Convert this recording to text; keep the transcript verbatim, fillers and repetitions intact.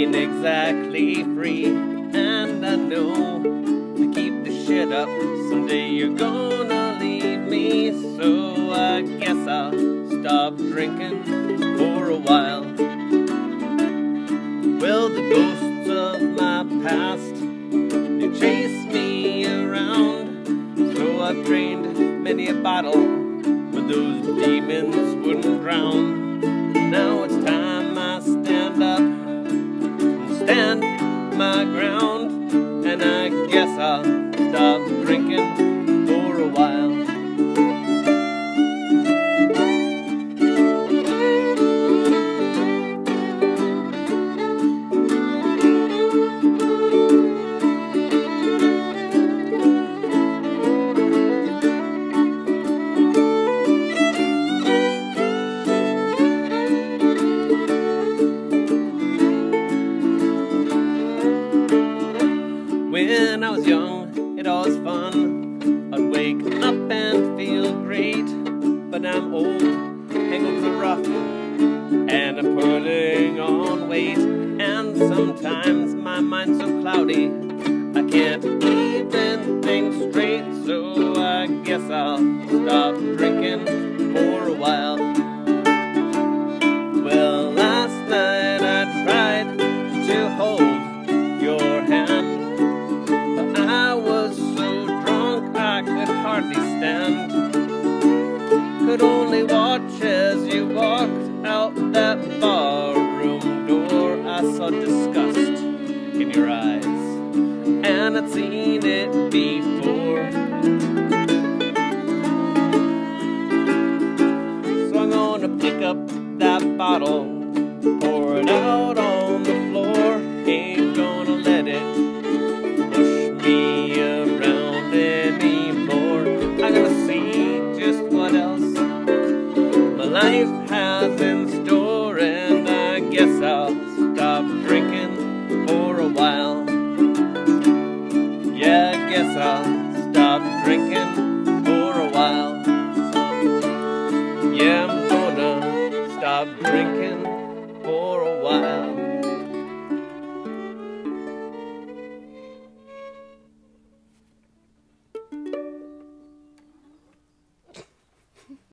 ain't exactly free, and I know to keep the shit up, someday you're gonna leave me. So I guess I'll stop drinking for a while. Well, the ghosts of my past, they chase me around, so I've drained many a bottle, but those demons wouldn't drown. Now it's time I stand up and stand my ground, and I guess I'll stop drinking for a while. When I was young, it all was fun. I'd wake up and feel great. But now I'm old, hangovers are rough, and I'm putting on weight. And sometimes my mind's so cloudy, I can't even think straight. So I guess I'll stop drinking for a while. Well, last night I tried to hold your hand, I was so drunk I could hardly stand. Could only watch as you walked out that barroom door. I saw disgust in your eyes, and I'd seen it before. So I'm gonna pick up that bottle, pour it out on the floor. Ain't gonna let it me around anymore. I'm gonna see just what else my life has in store, and I guess I'll stop drinking for a while. Yeah, I guess I'll stop drinking for a while. Yeah, I'm gonna stop drinking for a while.